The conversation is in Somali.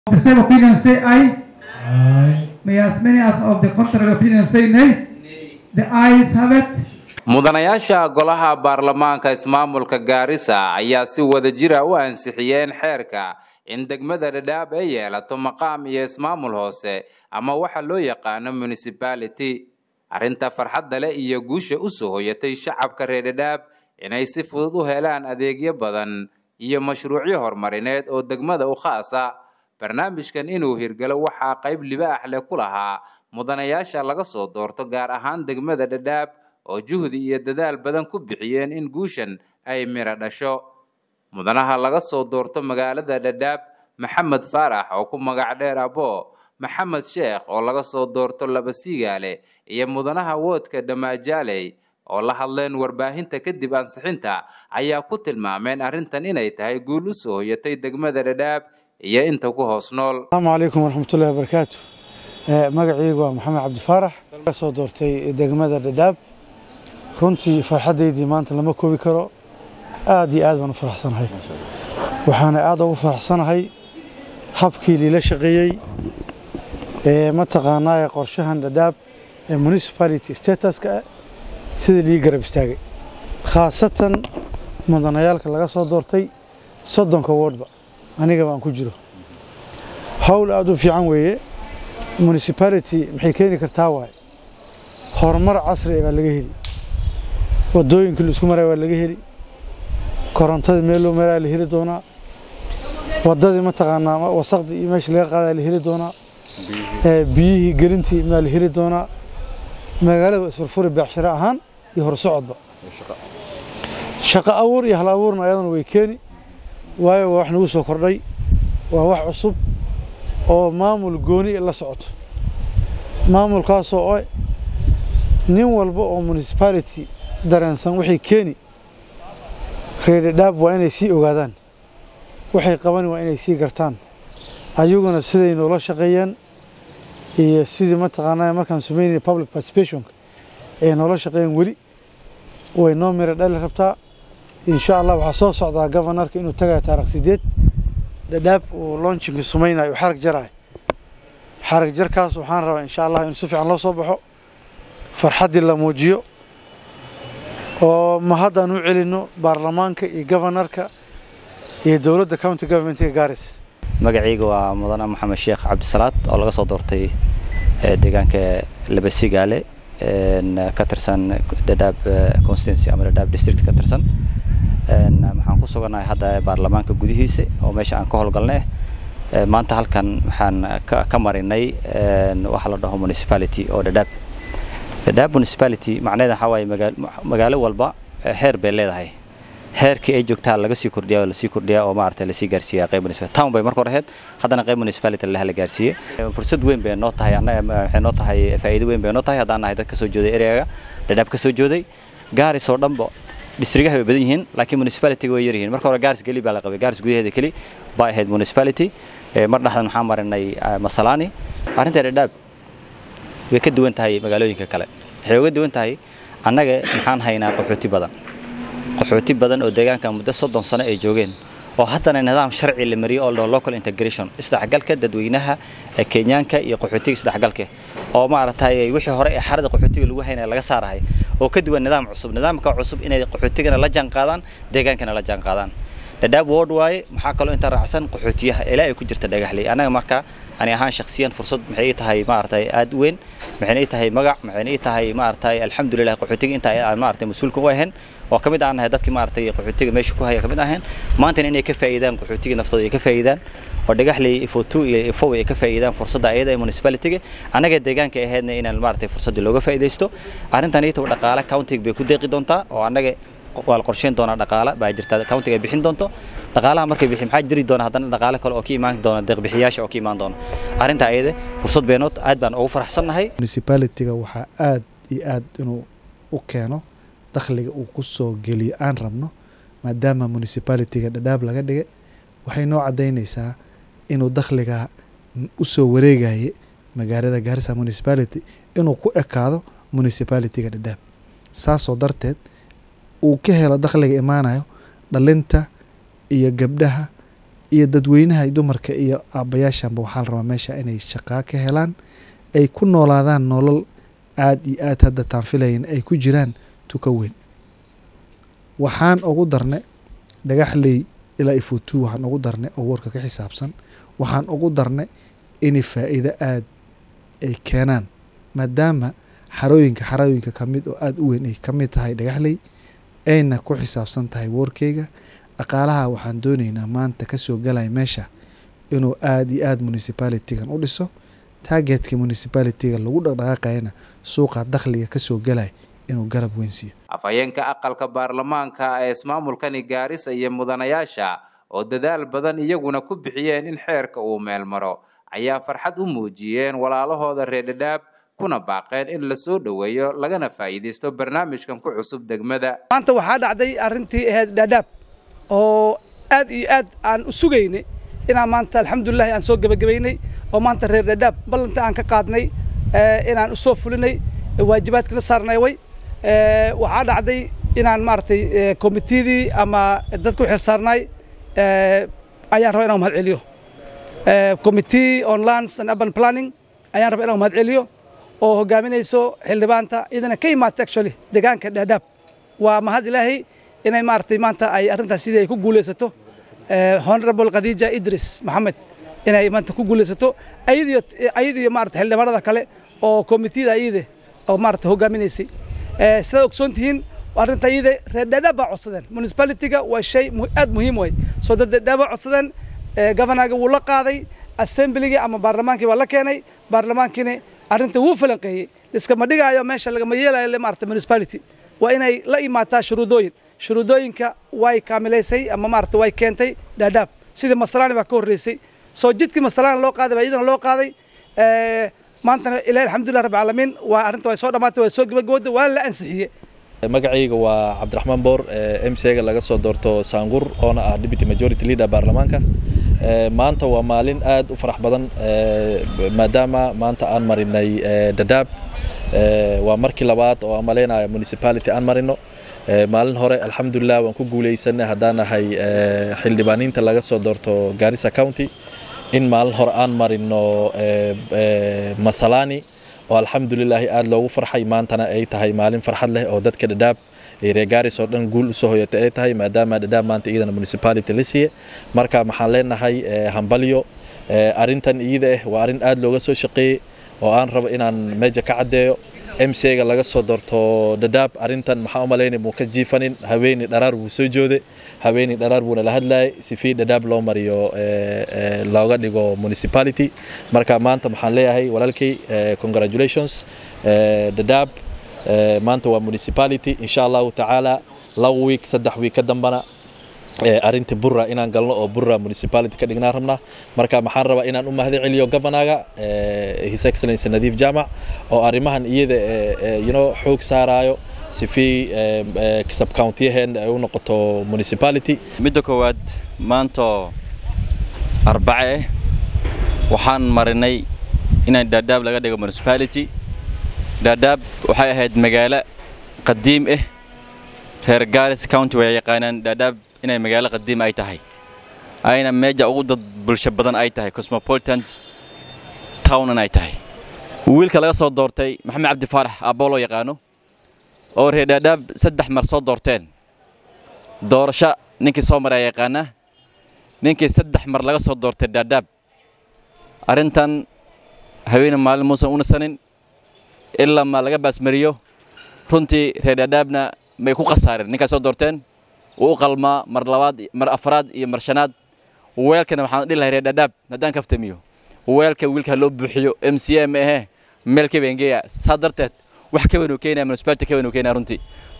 The same opinion say aye. Aye. May as many as of the contrary opinion say nay. The ayes have it. mudanayaasha golaha baarlamaanka ismaamulka Gaarisa ayaa si wadajir ah u ansixiyeen xeerka in degmada Dadaab ay yeelato maqaam iyo ismaamul hoose ama waxa loo yaqaan municipality. Arinta farxadda leh iyo guusha u soo hoyatay shacabka reer Dadaab inay si fudud u helaan adeegyo badan iyo mashruucyo horumarineed oo degmada u khaas ah. barnaamijkan inuu hirgalo waxa qayb libaax leh ku lahaa mudanayaasha laga soo doorto gaar ahaan degmada Dadaab oo juhdi iyo dadaal badan ku bixiyeen in guushan ay mira dhasho. mudanaha laga soo doorto magaalada Dadaab Maxamed Faarax oo ku magac dheer Abo, Maxamed Sheekh oo laga soo doorto Labasigaale iyo mudanaha woodka Damaajaaley oo la hadleen warbaahinta kadib ansixinta ayaa ku tilmaameen arintan inay tahay guul u soo hoyatay degmada Dadaab iyo inta ku hoos nool. Assalaamu alaykum warahmatullaahi wabarakaatuh. magacaygu waa Maxamed Cabdi Faarax ka soo doortay degmada Dadaab. runtii farxadeydii maanta lama koobi karo. aad iyo aad baan u faraxsanahay. waxaan aad ugu faraxsanahay habkii lila shaqeeyay ma taqaanaa qorshahan Dadaab municipality status-ka sida lii garab istaagay. khaasatan mudanayaalka laga soo doortay 30 wardba aniga baan ku jiro. hawl aad u fiican weeye. municipality maxay keeni kartaa waay horumar casri ah laga heli. wadooyinka la isku maray waa laga heli. korontada meel loo maraa la heli doonaa. wadadii ma taqaanaa wasaqda iyo meesha laga qaaday la heli doonaa. biyihii gelintii ma la heli doonaa. magaalada isfurfuri beecsharo ahaan iyo hor socodba. shaqo abuur iyo hal abuurna ayadana way keeni. waayo wax nagu soo kordhay waa wax cusub oo maamul gooni la socoto. maamulkaas oo nin walba oo municipality dareensan wixii keeni reer Dadaab waa inay sii ogaadaan. waxay qaban waa inay sii gartaan. ayaguna siday noola shaqeeyaan iyo sidii ma taqaanaa markaan sameeyay public participation ee noola shaqeeyaan wali way noo mira dhal rabtaa. insha Allah waxa soo socda governorka inuu tagay taariikh 8 Dadaab oo launching sameeyay xarag jaray. xarag jarkaas waxaan rabaa insha Allah in si fiican loo soo baxo. farxadii la muujiyo oo ma haddaan u celino baarlamaanka iyo governorka iyo dawladda county government ee Gaarisa. magacaygu waa mudane Maxamed Sheekh Cabdi Salaad oo laga soo doortay deegaanka Labasigaale ka tirsan Dadaab constituency ama Dadaab district ka tirsan. waxaan ku suganahay hadda baarlamaanka gudihiisa oo meesha aan ka howlgalnay. maanta halkan waxaan ka marinay waxa la dhaho municipality oo Dadaab. Dadaab municipality macnaheedu waxa waaye magaalo walba heer bay leedahay. heerkii ay joogtaa laga sii kordhiyaa la sii kordhiyaa oo maartay la sii gaarsiiyaa qayb municipality. town bay marka hore ahayd haddana qayb municipality la hal gaarsiiyay. fursad weyn bay noo tahay annaga waxay noo tahay faa'iido weyn bay noo tahay haddaan nahay dad ka soo jeeday area-ga Dadaab ka soo jeeday. Gaaris oo dhanba districtga way badan yihiin laakiin municipality-ga way yar yihiin. marka hore Gaaris gali baa la qabay. Gaaris gudaheeda kali baa ahayd municipality. mar dhaxdan waxaan marinay Masalaani. arrinta Dadaab way ka duwan tahay magaalooyinka kale. waxay uga duwan tahay annaga maxaan haynaa qaxooti badan oo deegaanka muddo 30 sano ay joogeen oo haddana nidaam sharci la mariyo oo local integration isdhexgalka dadweynaha Kenyaanka iyo qaxootiga isdhexgalka oo maaragtay wixii hore ee xarada qaxootiga lagu haynay laga saarahay oo ka duwan nidaam cusub. nidaamka cusub inay qaxootigana la jaan qaadaan deegaankana la jaan qaadaan. Dadaab ward waaye maxaa kaloo inta raacsan qaxootiyaha ilaa ay ku jirta dhagaxley. anaga marka ani ahaan shakhsiyan fursad maxay tahay maaragtay aad weyn. maxay tahay magac maxay tahay maaragtay alxamdulillah qaxootiga inta ay maaragtay mas'uulka u ahayn oo kamid aan nahay dadkii maaragtay qaxootiga meesha ku haya kamid ahayn. maanta inay ka faa'iidaan qaxootiga naftooda ay ka faa'iidaan oo dhagaxley ifootu iyo ifoo ay ka faa'iidaan fursadda ayada ee municipality-ga. anaga deegaanka ahaydna inaan maaragtay fursadda looga faa'iideysto. arrintan iyada dhaqaale county-ga bay ku deeqi doontaa oo anaga wal qorsheyn doona dhaqaale baa jirta county-ga bixin doonto. dhaqaalaha markay bixin maxaa jiri doona haddana dhaqaale kale oo ka imaan doona deeq bixiyaasha oo ka imaan doona. arrinta ayada fursad beenood aad baan ugu faraxsanahay. municipality-ga waxa aad iyo aad inuu u keeno dakhliga uu ku soo geliyo aan rabno maadaama municipality-ga Dadaab laga dhigay. waxay noo cadeynaysaa inuu dakhliga u soo wareegayay magaalada Gaarisa municipality inuu ku ekaado municipality-ga Dadaab. saasoo darteed uu ka helo dakhliga imaanayo dhalinta iyo gabdhaha iyo dadweynaha iyo dumarka iyo aabbayaashanba waxaa la rabaa meesha inay shaqaa ka helaan ay ku noolaadaan nolol aad iyo aad hadda taan filayn ay ku jiraan tuka weyn. waxaan ugu darnay dhagaxley ilaa ifutu waxaan ugu darnay oo warka ka xisaabsan waxaan ugu darnay in faa'iido aad ay keenaan maadaama xarooyinka kamid oo aad u weyn ay kamid tahay dhagaxley ayna ku xisaabsan tahay warkeyga dhaqaalaha waxaan doonaynaa maanta ka soo galay meesha inuu aad iyo aad municipality-gan u dhiso targetka municipality-ga lagu dhaqdhaqaaqayna suuqa dakhliga ka soo galay inuu garab weyn siiyo. afhayeenka aqalka baarlamaanka ee ismaamulkani Gaarisa iyo mudanayaasha oo dadaal badan iyaguna ku bixiyeen in xeerka uu meel maro ayaa farxad u muujiyeen walaalahooda reer Dadaab kuna baaqeen in la soo dhaweeyo lagana faa'iideysto barnaamijkan ku cusub degmada. maanta waxaa dhacday arrintii ahayd Dadaab oo aad iyo aad aan u sugaynay inaan maanta alxamdulillah aan soo gabagabeynay oo maanta reer Dadaab ballanta aan ka qaadnay inaan u soo fulinay waajibaadka la saarnay way waxaa dhacday inaan maartay committee ama dadku xil saarnay ayaan rabaa inaan mahad celiyo committee on lands and urban planning ayaan rabaa inaan mahad celiyo oo hogaaminayso xildhibaanta idana ka imaatay actually deegaanka Dadaab waa mahad ilaahay inay maartay maanta ay arrintaas sidii ay ku guuleysato honorable Khadija Idris Mohamed inay maanta ku guuleysato ayadiyo maartay xildhibaanada kale oo committee-da ayade oo maartay hogaaminaysay sida ogsoontihiin arrinta ayade reer Dadaab baa codsadeen municipality-ga waa shay aad muhiim way soo Dadaab baa codsadeen governaga wuu la qaaday assembly-ga ama baarlamaankii waa la keenay baarlamaankiina arrinta wuu falanqeeyay iskama dhigaayo meesha laga yeelayo maartay municipality waa inay la imaataa shuruudooyinka way kaamilaysay ama maartay way keentay Dadaab sida Masalaani baa ka horeysay soo jidkii Masalaani loo qaaday iyadana loo qaaday maantana ilaahay alxamdulillah rabbil caalamiin waa arrinta way soo dhamaatay way soo gabagabowday waa la ansixiyay. magacayga waa Cabdiraxmaan Boor MCA-ga laga soo doorto Saangur oo ah deputy majority leader baarlamaanka. maanta waa maalin aad u farax badan maadaama maanta aan marinay Dadaab waa markii labaad oo amaleenaya municipality aan marino maalin hore alxamdulillah waan ku guuleysanay haddaan ahay xildhibaaniinta laga soo doorto Garissa County in maalin hore aan marino Masalaani oo alxamdulillah aad loogu farxay maantana ay tahay maalin farxad leh oo dadka Dadaab reer Gaarisa oo dhan guul u soo hoyatay ay tahay maadaama Dadaab maanta iyadana municipality la siiyay marka maxaan leenahay hambalyo arrintan iyada waa arrin aad looga soo shaqeeyay oo aan rabo inaan meesha ka cadeeyo MCA-ga laga soo doorto Dadaab arrintan maxaa u maleynay muu ka jiifanin haweeney dharaar buu soo jooday haweeney dharaar buu la hadlayay si fi Dadaab loo mariyo looga dhigo municipality marka maanta maxaan leeyahay walaalkay congratulations Dadaab maanta waa municipality insha Allah ta'ala 2 week 3 week ka dambana arinta burra inaan galno oo burra municipality ka dhignaa rabnaa marka maxaan rabaa inaan u mahad celiyo governaga his excellency Nadiif Jaamac oo arimahan iyada xoog saarayo si fi sub county ahaan ay u noqoto municipality midda koowaad maanta Arbace waxaan marinay inaan Dadaab laga dhigo municipality Dadaab waxay ahayd magaalo qadiim reer Garissa County way yaqaanaan Dadaab inay magaalo qadiim ay tahay ayna meeja ugu dad bulsho badan ay tahay cosmopolitan town ay tahay wiilka laga soo doortay Maxamed Cabdi Faarax Abolo yaqaano oo reer Dadaab 3 mar soo doorteen doorasho ninkii soo maray yaqaana ninkii 3 mar laga soo doortay Dadaab arintan haween maalin muusan una sanin illa ma laga baasmariyo runtii reer Dadaabna may ku qasaareen ninka soo doorteen oo qalma mar labaad mar afraad iyo mar shanaad weelkana waxaan dhilahay reer Dadaab hadaan kaftamiyo wiilka loo buuxiyo MCA ma aha meelka bengeya sadarteed wax ka weyn oo keenay municipality ka weyn oo keenay runtii